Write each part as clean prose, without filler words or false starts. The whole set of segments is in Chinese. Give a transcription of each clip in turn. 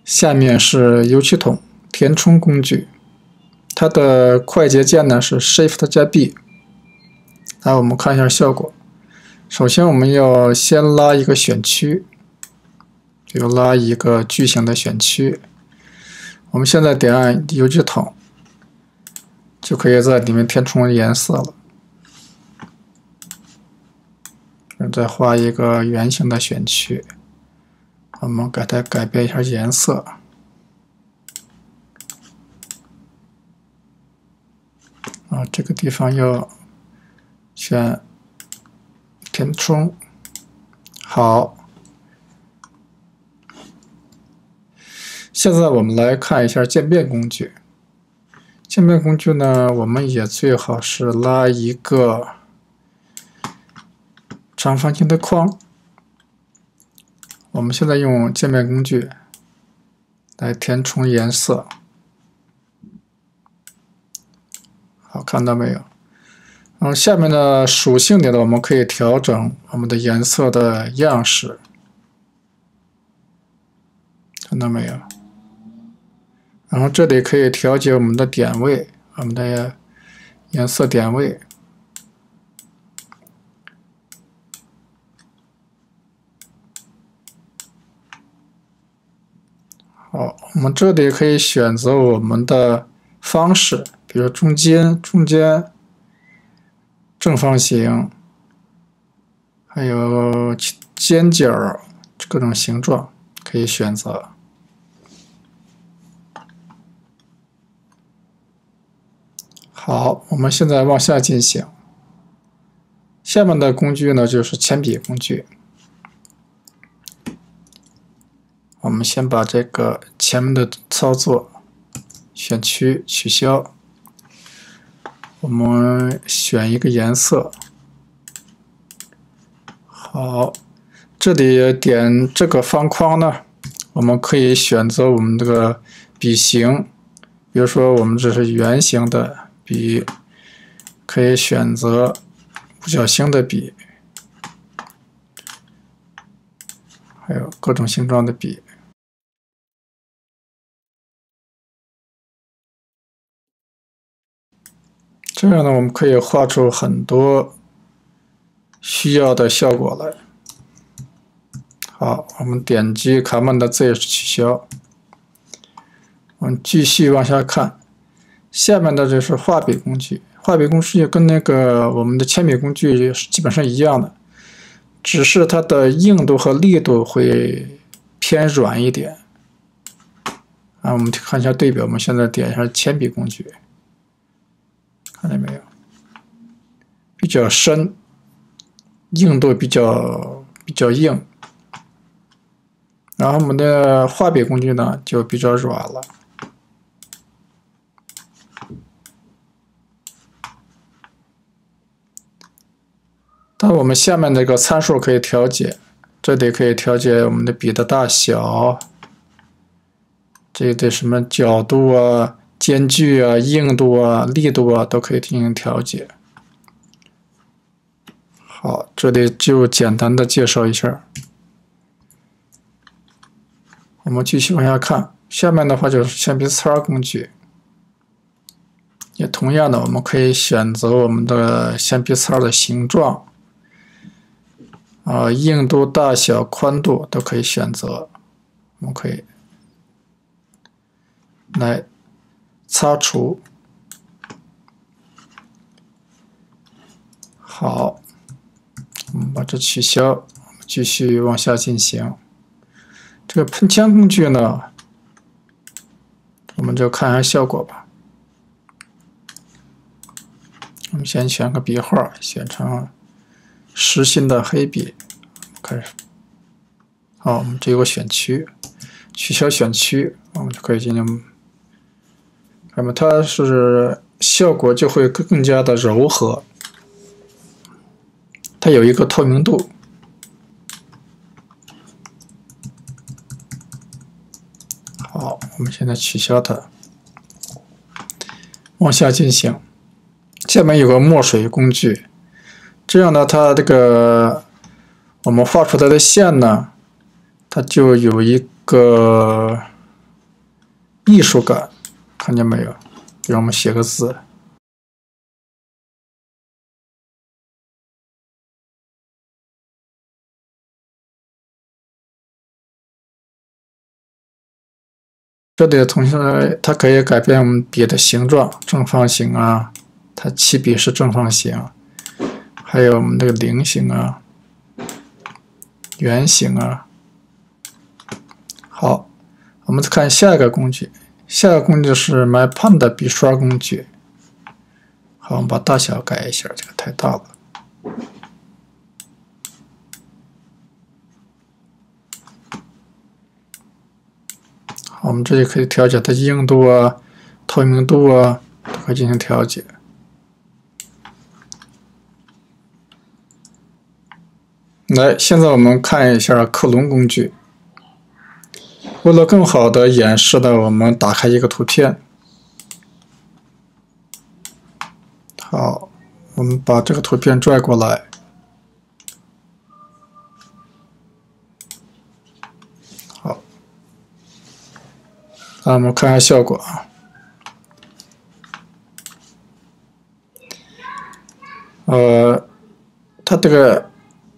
下面是油漆桶填充工具，它的快捷键呢是 Shift 加 B。来，我们看一下效果。首先，我们要先拉一个选区，就拉一个矩形的选区。我们现在点按油漆桶，就可以在里面填充颜色了。再画一个圆形的选区，我们给它改变一下颜色。这个地方要选填充，好。现在我们来看一下渐变工具。渐变工具呢，我们也最好是拉一个长方形的框。我们现在用渐变工具来填充颜色，好，看到没有？然后下面的属性里呢，我们可以调整我们的颜色的样式，看到没有？然后这里可以调节我们的点位，我们的颜色点位。好，我们这里可以选择我们的方式，比如中间、正方形，还有尖角各种形状可以选择。好，我们现在往下进行。下面的工具呢，就是铅笔工具。我们先把这个前面的操作选区取消，我们选一个颜色。好，这里点这个方框呢，我们可以选择我们这个笔形，比如说我们这是圆形的笔，可以选择五角星的笔，还有各种形状的笔。这样呢，我们可以画出很多需要的效果来。好，我们点击 Command+Z 取消。我们继续往下看，下面的就是画笔工具。画笔工具跟那个我们的铅笔工具基本上一样的，只是它的硬度和力度会偏软一点。我们看一下对比，我们现在点一下铅笔工具。看见没有？比较深，硬度比较硬。然后我们的画笔工具呢就比较软了。但我们下面这个参数可以调节，这里可以调节我们的笔的大小，这的什么角度啊、间距啊、硬度啊、力度啊都可以进行调节。好，这里就简单的介绍一下。我们继续往下看，下面的话就是铅笔擦工具。也同样的，我们可以选择我们的铅笔擦的形状，硬度、大小、宽度都可以选择。我们可以来擦除。好，我们把这取消，继续往下进行。这个喷枪工具呢，我们就看一下效果吧。我们先选个笔画，选成实心的黑笔，开始。好，我们这有个选区，取消选区，我们就可以进行。那么它是效果就会更加的柔和，它有一个透明度。好，我们现在取消它，往下进行。下面有个墨水工具，这样呢，它这个我们画出来的线呢，它就有一个艺术感，看见没有？给我们写个字。这里同学它可以改变我们笔的形状，正方形啊，它起笔是正方形，还有我们这个菱形啊、圆形啊。好，我们再看下一个工具，下一个工具是 MyPen 的笔刷工具。好，我们把大小改一下，这个太大了。好，我们这里可以调节它硬度啊、透明度啊，都可以进行调节。来，现在我们看一下克隆工具。为了更好的演示呢，我们打开一个图片。好，我们把这个图片拽过来。好，那我们看看效果啊。它这个，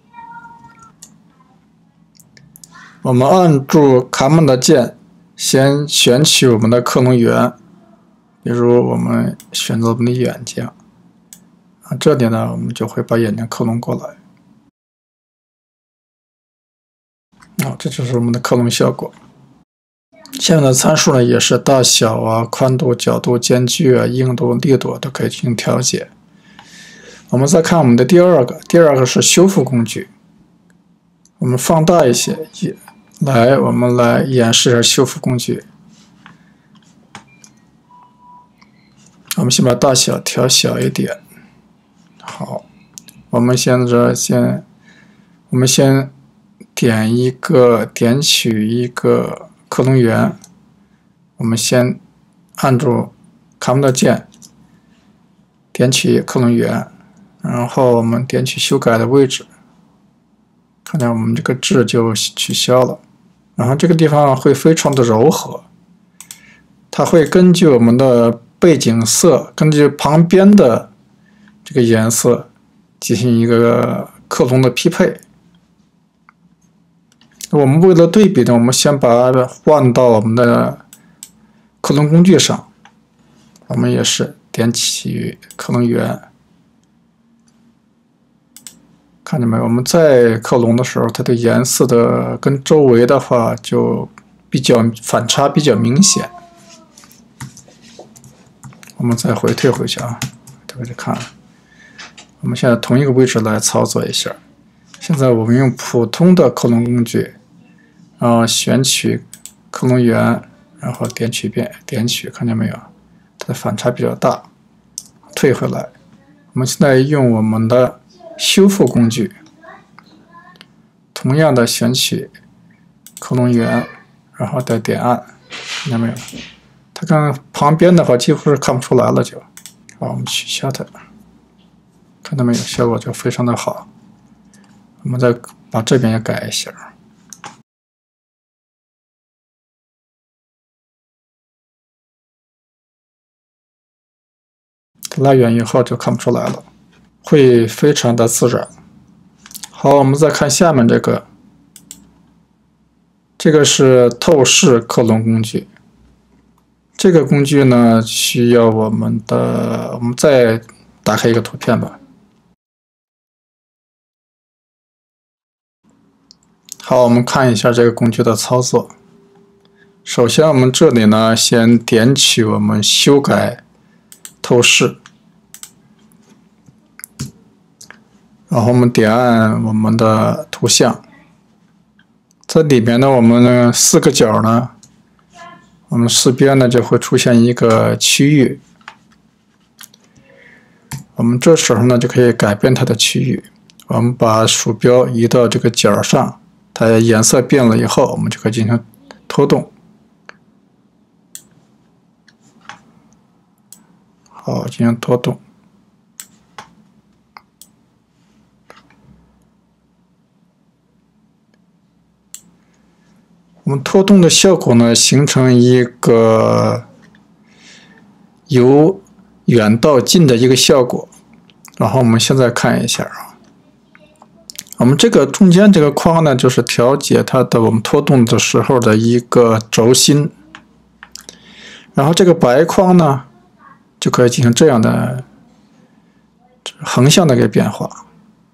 我们按住 Command 键，先选取我们的克隆源，比如我们选择我们的眼睛，啊，这里呢，我们就会把眼睛克隆过来。啊，这就是我们的克隆效果。下面的参数呢，也是大小啊、宽度、角度、间距啊、硬度、力度都可以进行调节。我们再看我们的第二个是修复工具。我们放大一些，我们来演示一下修复工具。我们先把大小调小一点。好，我们先点取一个克隆源，我们先按住 Command 键，点取克隆源，然后我们点取修改的位置，看见我们这个痣就取消了。然后这个地方会非常的柔和，它会根据我们的背景色，根据旁边的这个颜色进行一个克隆的匹配。我们为了对比呢，我们先把它换到我们的克隆工具上，我们也是点起克隆源，看见没有？我们在克隆的时候，它的颜色的跟周围的话就反差比较明显。我们再退回去啊，退回去看。我们现在同一个位置来操作一下。现在我们用普通的克隆工具，然后选取克隆源，然后点取，看见没有？它的反差比较大。退回来，我们现在用我们的修复工具，同样的选取克隆源，然后再点按，看见没有？它跟旁边的话几乎是看不出来了就。好，我们取消它，看到没有？效果就非常的好。我们再把这边也改一下，拉远以后就看不出来了，会非常的自然。好，我们再看下面这个，这个是透视克隆工具。这个工具呢，需要我们再打开一个图片吧。好，我们看一下这个工具的操作。首先，我们这里呢，先点取我们修改透视，然后我们点按我们的图像，这里面呢，我们4个角呢，我们四边呢就会出现一个区域，我们这时候呢就可以改变它的区域。我们把鼠标移到这个角上，它颜色变了以后，我们就可以进行拖动。好，进行拖动。 我们拖动的效果呢，形成一个由远到近的一个效果。然后我们现在看一下啊，我们这个中间这个框呢，就是调节它的我们拖动的时候的一个轴心。然后这个白框呢，就可以进行这样的横向的一个变化。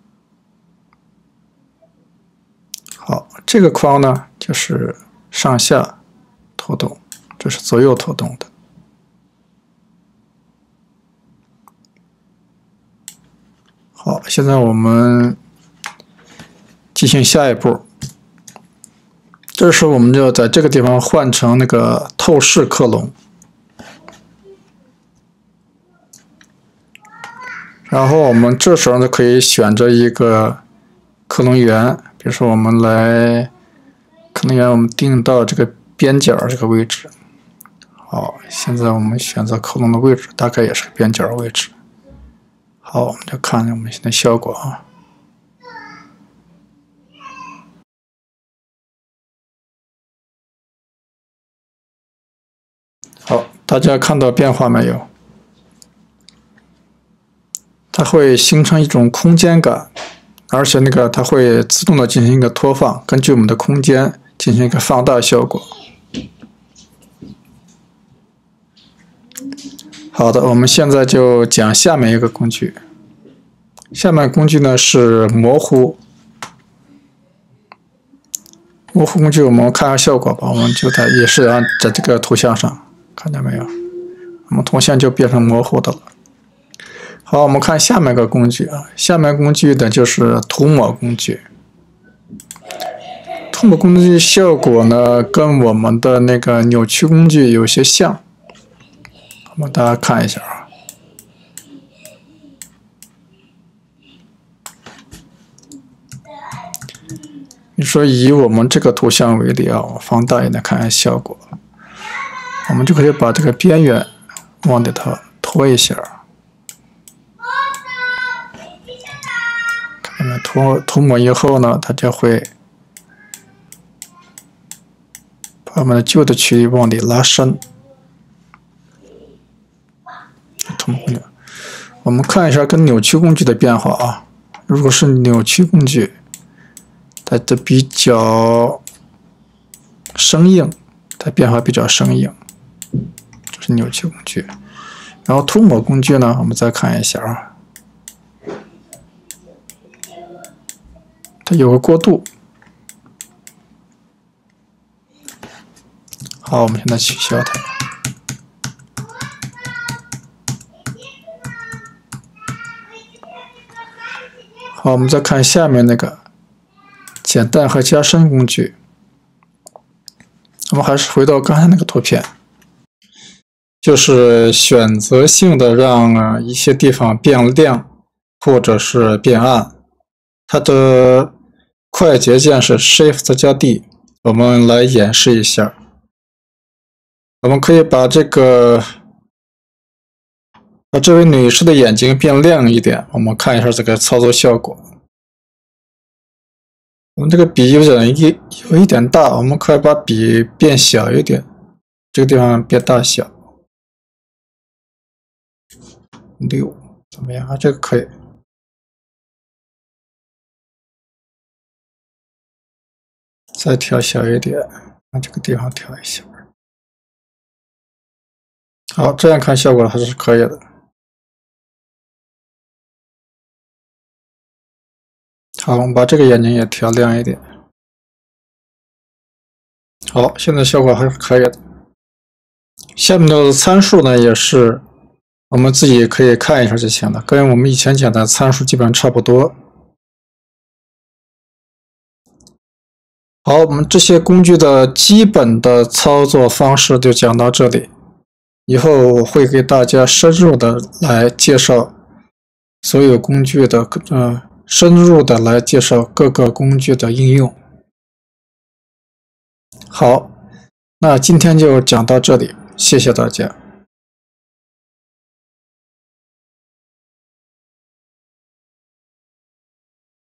好，这个框呢，就是上下拖动，这是左右拖动的。好，现在我们进行下一步。这时候我们就在这个地方换成那个透视克隆，然后我们这时候就可以选择一个克隆源，比如说我们来克隆源，我们定到这个边角这个位置。好，现在我们选择克隆的位置，大概也是个边角位置。好，我们就看我们现在效果啊。好，大家看到变化没有？它会形成一种空间感，而且它会自动的进行一个拖放，根据我们的空间进行一个放大效果。好的，我们现在就讲下面一个工具。下面工具呢是模糊。模糊工具，我们看下效果吧。我们就也是按在这个图像上，看见没有？我们图像就变成模糊的了。好，我们看下面一个工具啊。下面工具的就是涂抹工具。涂抹工具效果呢，跟我们的那个扭曲工具有些像。我们大家看一下啊。你说以我们这个图像为例啊，我放大一点看看效果。我们就可以把这个边缘往里头拖一下，看见没？涂抹以后呢，它就会把我们的旧的区域往里拉伸。涂抹工具，我们看一下跟扭曲工具的变化啊。如果是扭曲工具，它的比较生硬，它变化比较生硬，这是扭曲工具。然后涂抹工具呢，我们再看一下啊，它有个过渡。好，我们现在取消它。好，我们再看下面那个减淡和加深工具。我们还是回到刚才那个图片，就是选择性的让一些地方变亮或者是变暗。它的快捷键是 Shift 加 D。我们来演示一下。我们可以把这位女士的眼睛变亮一点，我们看一下这个操作效果。我们这个笔有一点大，我们可以把笔变小一点，这个地方变大小。6怎么样啊？这个可以。再调小一点，把这个地方调一下。好，这样看效果还是可以的。好，我们把这个眼睛也调亮一点。好，现在效果还是可以的。下面的参数呢，也是我们自己可以看一下就行了，跟我们以前讲的参数基本上差不多。好，我们这些工具的基本的操作方式就讲到这里。以后我会给大家深入的来介绍所有工具的深入的来介绍各个工具的应用。好，那今天就讲到这里，谢谢大家。